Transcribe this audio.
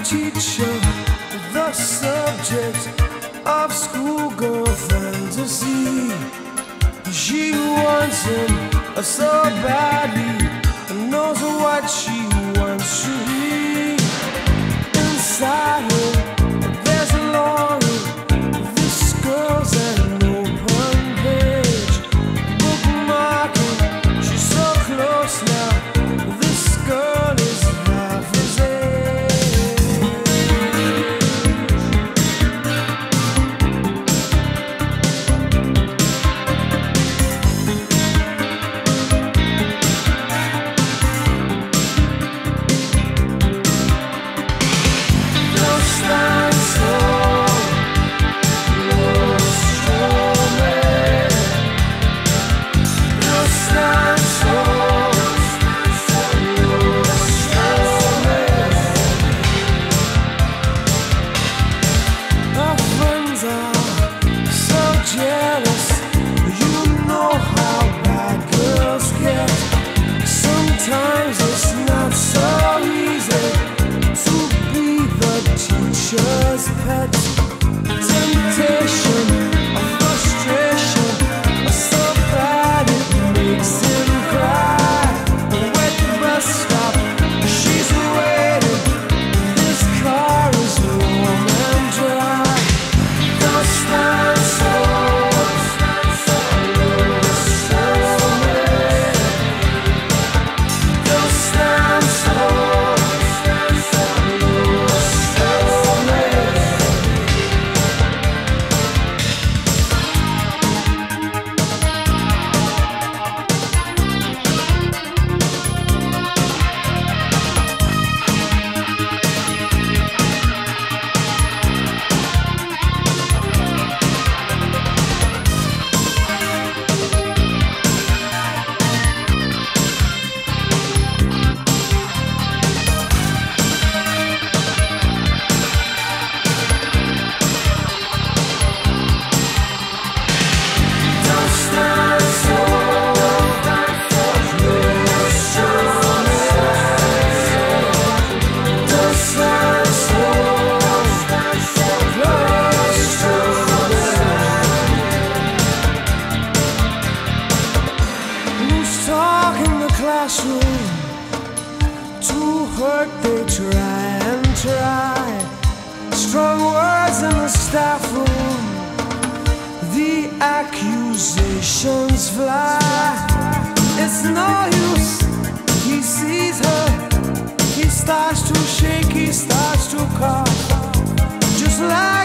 teacher, the subject of schoolgirl fantasy. She wants him so badly and knows what she wants to be. Inside her, there's a longing. This girl's an open page, bookmarking. She's so close now. This girl is half his age. Don't stand so close to me. Don't stand so our friends are so jealous. You know how bad girls get. Sometimes it's not so easy to be the teacher's pet. Temptation or frustration are so bad it makes him cry. Wait the bus stop, she's waiting. This car is warm and dry. Don't stand so close to me. Don't stand so close to me. Don't stand so close to me. Don't stand so close to me. Loose talk in the classroom. To hurt they try and try. Strong words in the staff room. The accusations fly. It's no use. He sees her. He starts to shake. He starts to cough. Just like